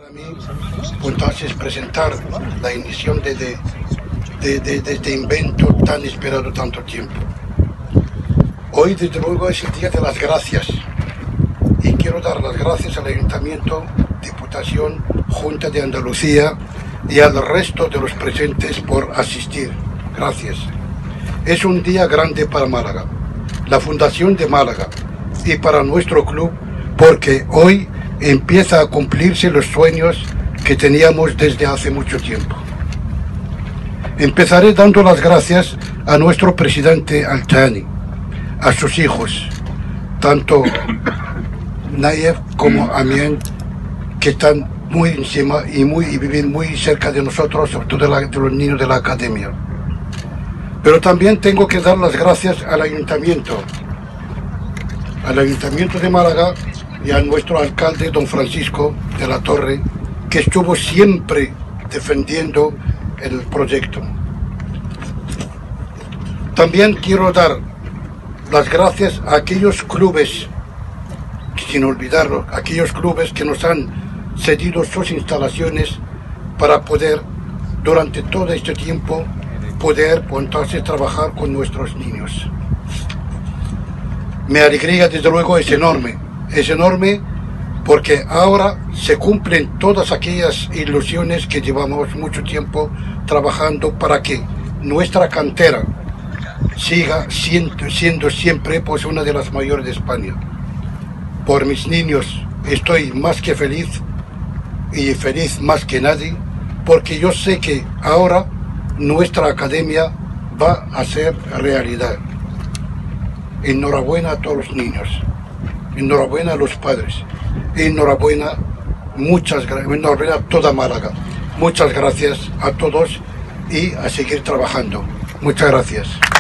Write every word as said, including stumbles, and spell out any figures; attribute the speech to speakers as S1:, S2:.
S1: para mí entonces presentar la iniciación de, de, de, de, de este invento tan esperado tanto tiempo. Hoy desde luego es el día de las gracias y quiero dar las gracias al Ayuntamiento, Diputación, Junta de Andalucía y al resto de los presentes por asistir. Gracias. Es un día grande para Málaga, la Fundación de Málaga y para nuestro club, porque hoy empieza a cumplirse los sueños que teníamos desde hace mucho tiempo. Empezaré dando las gracias a nuestro presidente Al-Thani, a sus hijos, tanto Nayef como Amien, que están muy encima y, muy, y viven muy cerca de nosotros, sobre todo de, la, de los niños de la academia. Pero también tengo que dar las gracias al Ayuntamiento, al Ayuntamiento de Málaga y a nuestro alcalde, don Francisco de la Torre, que estuvo siempre defendiendo el proyecto. También quiero dar las gracias a aquellos clubes, sin olvidarlo, aquellos clubes que nos han cedido sus instalaciones para poder, durante todo este tiempo, poder entonces trabajar con nuestros niños. Mi alegría, desde luego, es enorme, es enorme porque ahora se cumplen todas aquellas ilusiones que llevamos mucho tiempo trabajando para que nuestra cantera siga siendo, siendo siempre pues una de las mayores de España. Por mis niños estoy más que feliz y feliz más que nadie, porque yo sé que ahora nuestra academia va a ser realidad. Enhorabuena a todos los niños, enhorabuena a los padres, enhorabuena, muchas gracias, enhorabuena a toda Málaga. Muchas gracias a todos y a seguir trabajando. Muchas gracias.